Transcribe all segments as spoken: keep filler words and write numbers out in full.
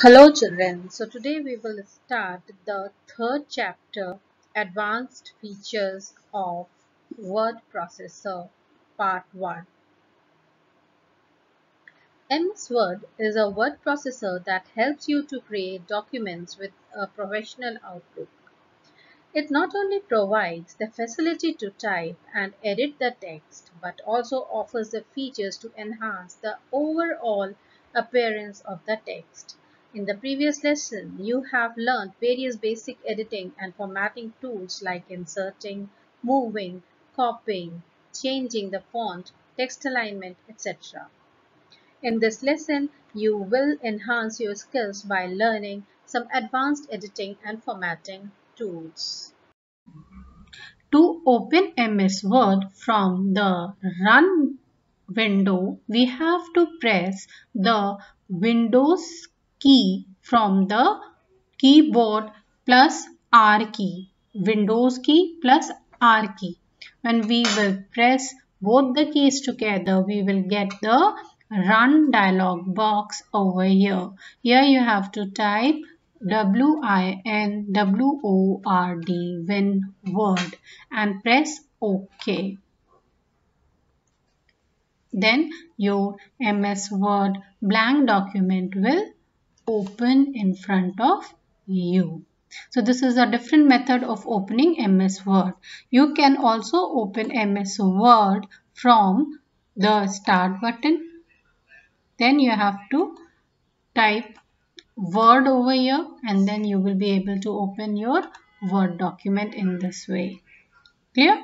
Hello children, so today we will start the third chapter, Advanced Features of Word Processor, Part one. M S Word is a word processor that helps you to create documents with a professional outlook. It not only provides the facility to type and edit the text, but also offers the features to enhance the overall appearance of the text. In the previous lesson, you have learned various basic editing and formatting tools like inserting, moving, copying, changing the font, text alignment, et cetera. In this lesson, you will enhance your skills by learning some advanced editing and formatting tools. To open M S Word from the Run window, we have to press the Windows key from the keyboard plus R key. Windows key plus R key. When we will press both the keys together, we will get the Run dialog box over here. Here you have to type W I N W O R D, Win Word, and press OK. Then your M S Word blank document will open in front of you. So this is a different method of opening M S Word. You can also open M S Word from the Start button. Then you have to type Word over here and then you will be able to open your Word document in this way. Clear?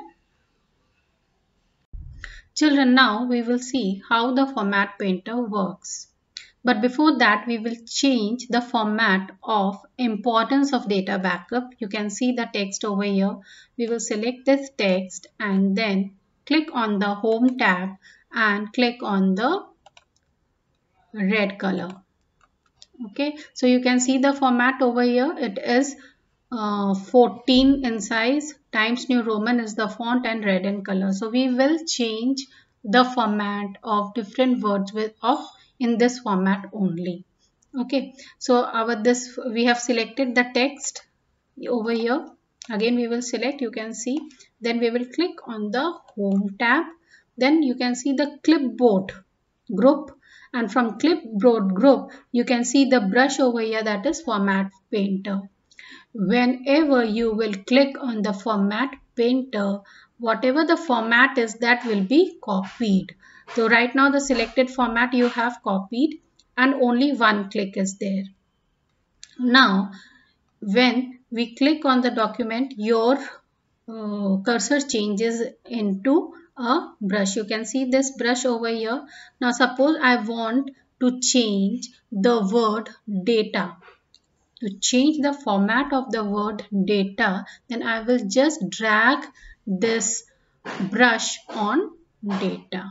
Children, now we will see how the Format Painter works. But before that, we will change the format of importance of data backup. You can see the text over here. We will select this text and then click on the Home tab and click on the red color. Okay, so you can see the format over here. It is uh, fourteen in size, Times New Roman is the font and red in color. So we will change the format of different words with of in this format only. Okay, so our this we have selected the text over here. Again we will select, you can see, then we will click on the Home tab. Then you can see the clipboard group, and from clipboard group you can see the brush over here, that is Format Painter. Whenever you will click on the Format Painter, whatever the format is, that will be copied. So right now the selected format you have copied and only one click is there. Now when we click on the document, your uh, cursor changes into a brush. You can see this brush over here. Now suppose I want to change the word data. To change the format of the word data, then I will just drag this brush on data.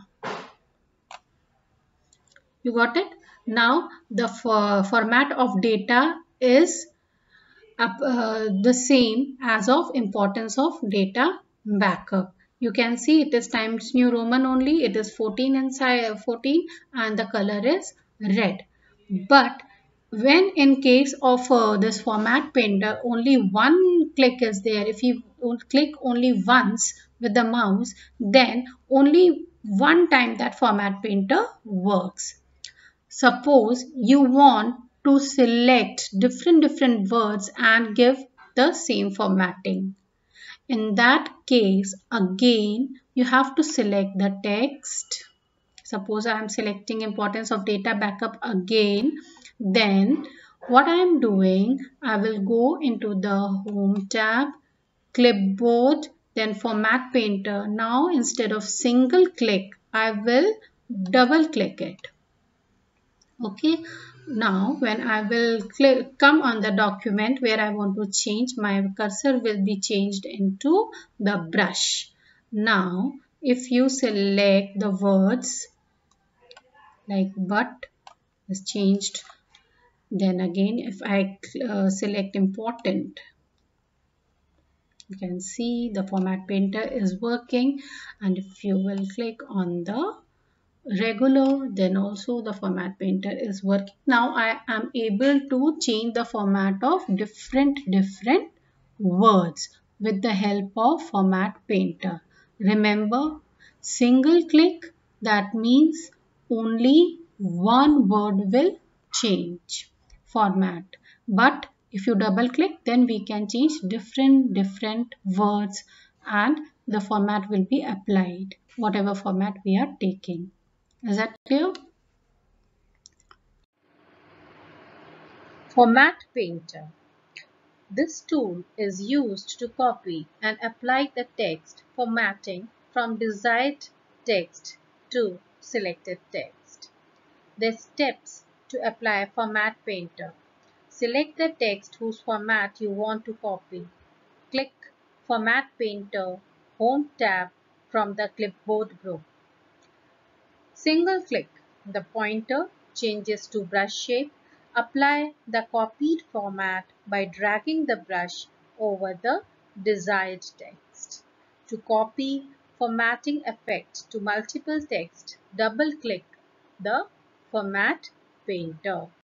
You got it? Now the for format of data is up, uh, the same as of importance of data backup. You can see it is Times New Roman only. It is fourteen inside fourteen and the color is red. But when in case of uh, this Format Painter, only one click is there. If you click only once with the mouse, then only one time that Format Painter works. Suppose you want to select different different words and give the same formatting. In that case, again, you have to select the text. Suppose I am selecting importance of data backup again. Then what I am doing, I will go into the Home tab, Clipboard, then Format Painter. Now instead of single click, I will double click it. Okay, now when I will click, come on the document where I want to change, my cursor will be changed into the brush. Now if you select the words like but is changed, then again if I uh, select important, you can see the Format Painter is working. And if you will click on the regular, then also the Format Painter is working. Now I am able to change the format of different different words with the help of Format Painter. Remember, single click, that means only one word will change format. But if you double click, then we can change different different words and the format will be applied, whatever format we are taking. Is that clear? Format Painter. This tool is used to copy and apply the text formatting from desired text to selected text. The steps to apply Format Painter. Select the text whose format you want to copy. Click Format Painter Home tab from the clipboard group. Single click. The pointer changes to brush shape. Apply the copied format by dragging the brush over the desired text. To copy formatting effect to multiple text, double click the Format Painter.